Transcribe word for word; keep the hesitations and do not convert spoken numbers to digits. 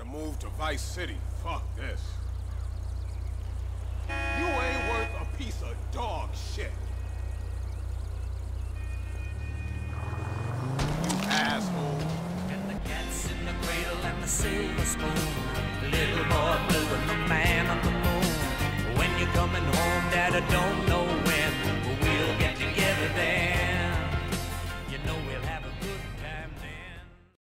move to Vice City. Fuck this. You ain't worth a piece of dog shit. You asshole. And the cat's in the cradle and the silver spoon. The little boy blue and the man on the moon. When you're coming home, Dad, I don't know